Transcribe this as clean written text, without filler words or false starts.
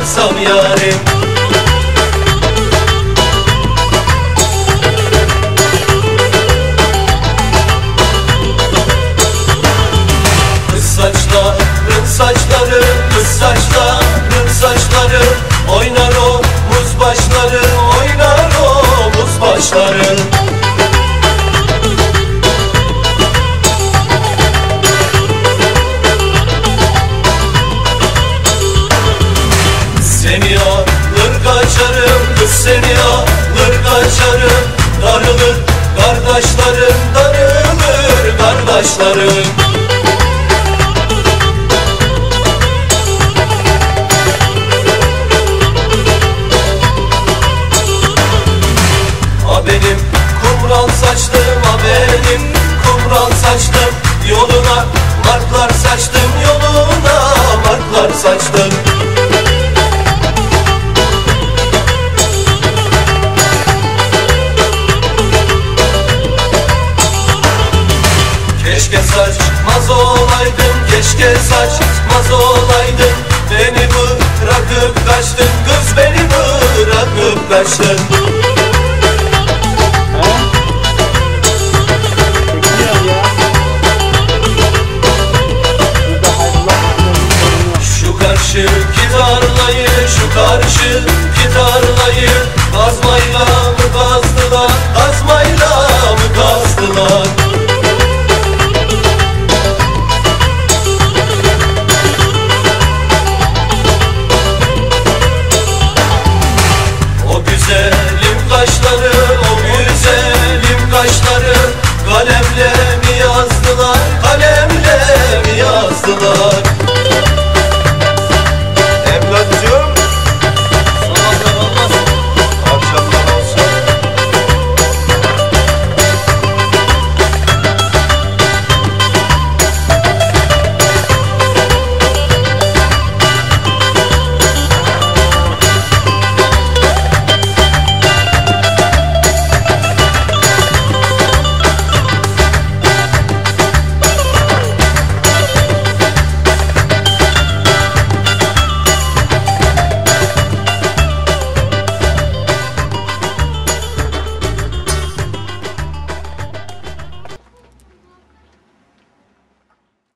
ararsam yarim. Saçları, kız saçların saçları, oynar o muz başları, oynar o muz başları. Seni alır kaçarım, kız seni alır kaçarım. Darılır kardeşlerim, darılır kardeşlerim. Benim kumral saçtım, ha benim kumral saçtım. Yoluna martlar saçtım, yoluna martlar saçtım. Keşke saçmaz olaydım, keşke saçmaz olaydım. Beni bırakıp kaçtın, kız beni bırakıp kaçtın.